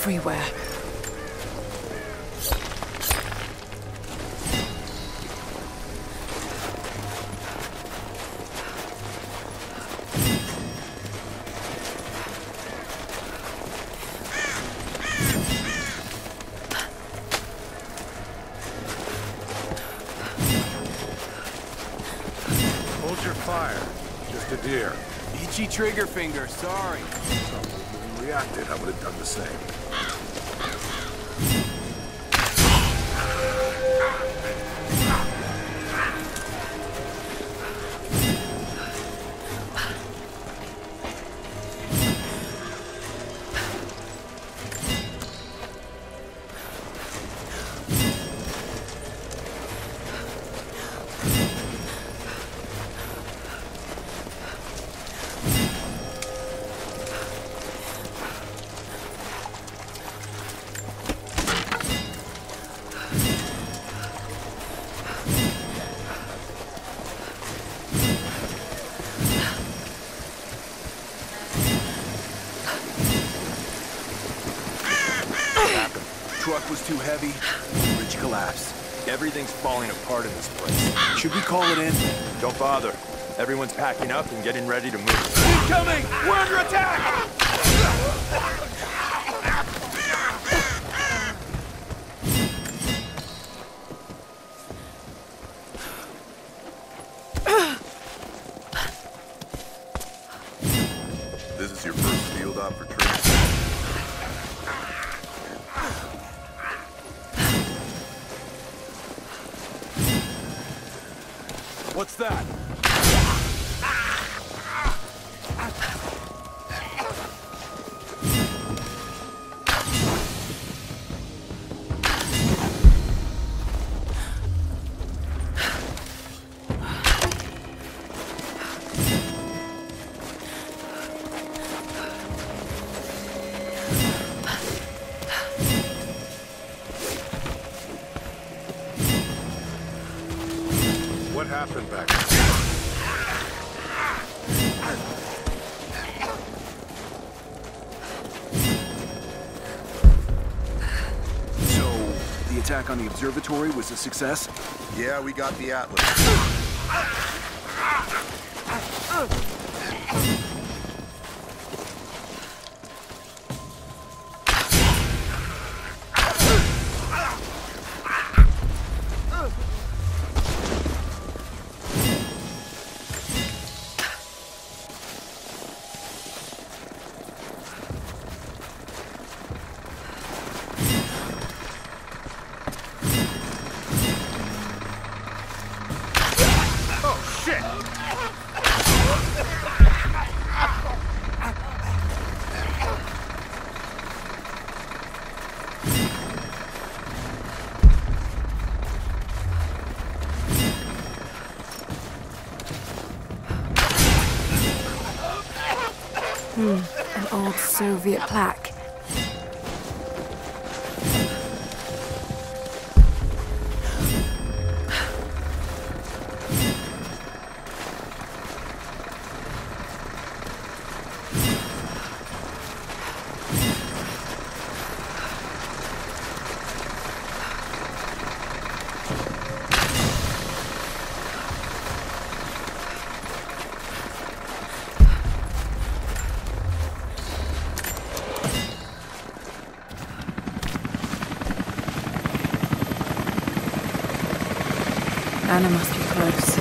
everywhere. Hold your fire. Just a deer. Itchy trigger finger, sorry. If you reacted, I would have done the same. Truck was too heavy, bridge collapsed. Everything's falling apart in this place. Should we call it in? Don't bother. Everyone's packing up and getting ready to move. Incoming! We're under attack! This is your first field op for training? What's that? What happened back there? So, the attack on the observatory was a success? Yeah, we got the Atlas. An old Soviet plaque. Anna must be close.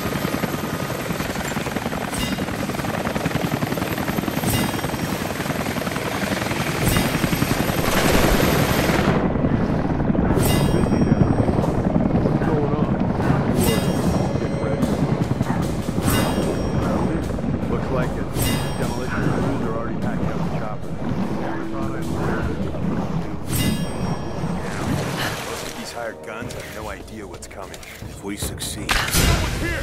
Looks like it. Demolition crews are already packing up the chopper. Most of these hired guns have no idea what's coming. If we succeed... Someone's here!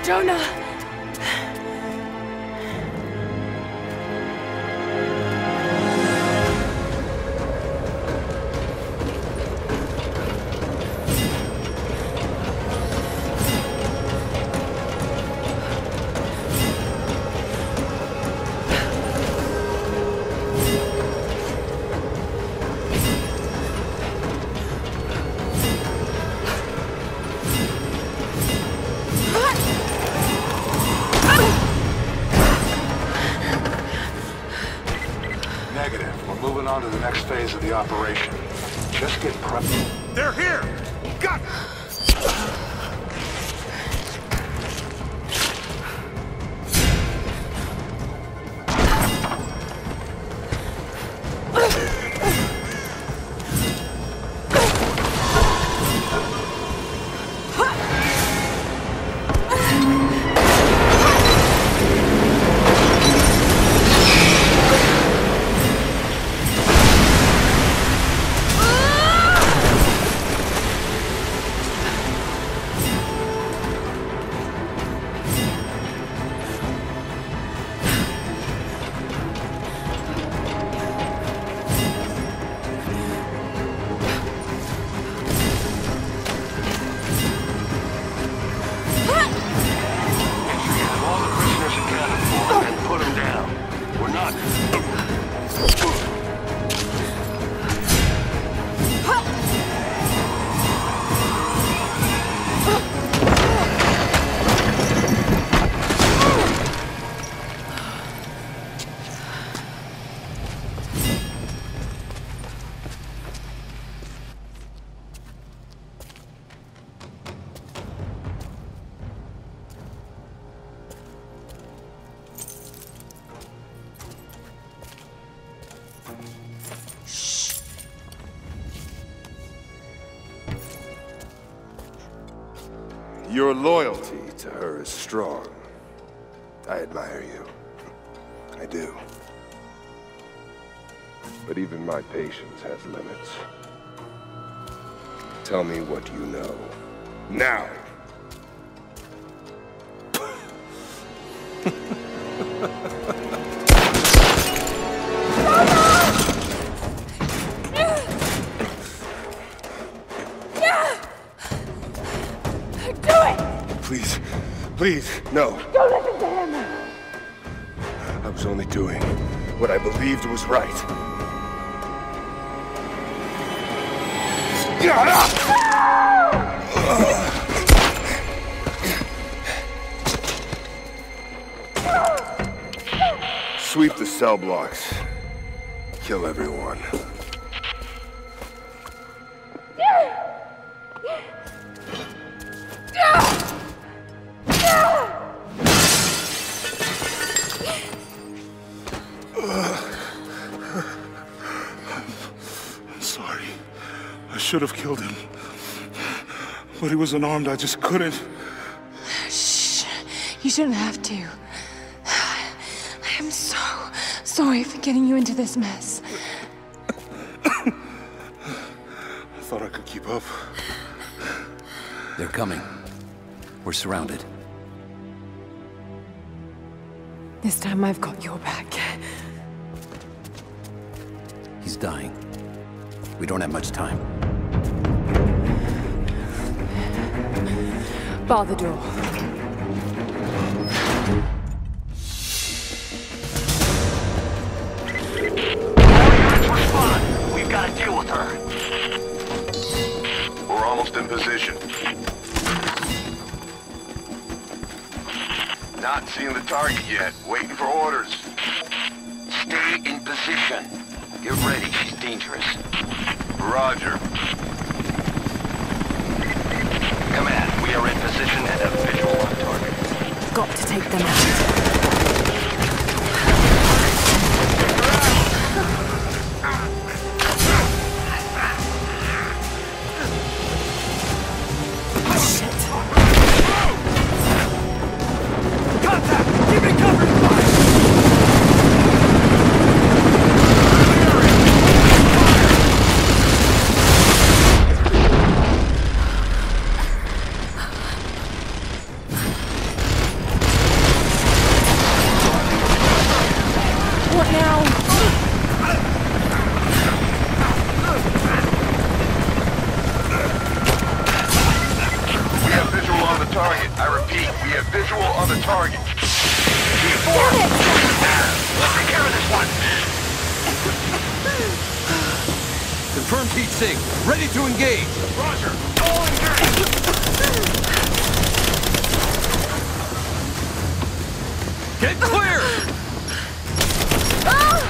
Jonah! Negative. We're moving on to the next phase of the operation. Just get prepped. They're here! Got Your loyalty to her is strong. I admire you. I do. But even my patience has limits. Tell me what you know. Now! Please, please, no. Don't listen to him! I was only doing what I believed was right. Sweep the cell blocks. Kill everyone. Sorry. I should have killed him. But he was unarmed, I just couldn't. Shh. You shouldn't have to. I am so sorry for getting you into this mess. I thought I could keep up. They're coming. We're surrounded. This time I've got your back. He's dying. We don't have much time. Bar the door. Respond! We've got to deal with her. We're almost in position. Not seeing the target yet. Waiting for orders. Stay in position. Get ready, she's dangerous. Roger. Command, we are in position and have visual on target. Got to take them out. target. I repeat, we have visual on the target. Damn it! Let's take care of this one. Confirmed heat sink. Ready to engage. Roger. All engaged. Get clear! Ah!